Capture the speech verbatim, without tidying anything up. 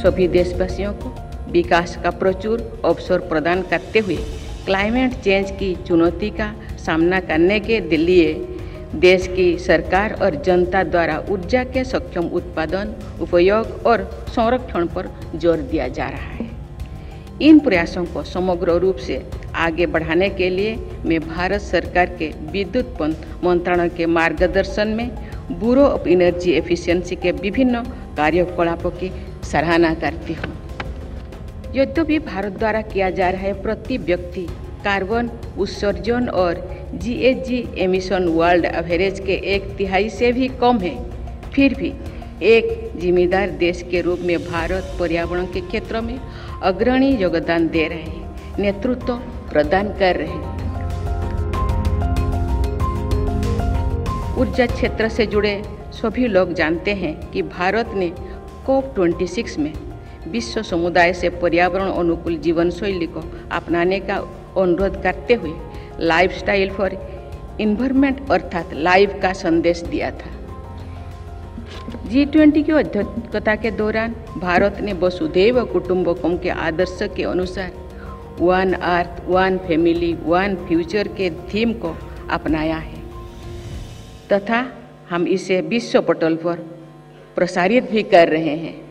सभी देशवासियों को विकास का प्रचुर अवसर प्रदान करते हुए क्लाइमेट चेंज की चुनौती का सामना करने के लिए देश की सरकार और जनता द्वारा ऊर्जा के सक्षम उत्पादन, उपयोग और संरक्षण पर जोर दिया जा रहा है। इन प्रयासों को समग्र रूप से आगे बढ़ाने के लिए मैं भारत सरकार के विद्युत मंत्रालय के मार्गदर्शन में ब्यूरो ऑफ एनर्जी एफिशिएंसी के विभिन्न कार्यकलापों की सराहना करती हूँ। यद्यपि भारत द्वारा किया जा रहा है प्रति व्यक्ति कार्बन उत्सर्जन और जीएचजी एमिशन वर्ल्ड एवरेज के एक तिहाई से भी कम है, फिर भी एक जिम्मेदार देश के रूप में भारत पर्यावरण के क्षेत्र में अग्रणी योगदान दे रहे हैं, नेतृत्व प्रदान कर रहे हैं। ऊर्जा क्षेत्र से जुड़े सभी लोग जानते हैं कि भारत ने कोप छब्बीस में विश्व समुदाय से पर्यावरण अनुकूल जीवन शैली को अपनाने का अनुरोध करते हुए लाइफस्टाइल फॉर इन्वायरमेंट अर्थात लाइव का संदेश दिया था। जी ट्वेंटी की अध्यक्षता के दौरान भारत ने वसुधैव कुटुंबकम के आदर्श के अनुसार one earth, one family, one future के थीम को अपनाया है तथा हम इसे विश्व पटल पर प्रसारित भी कर रहे हैं।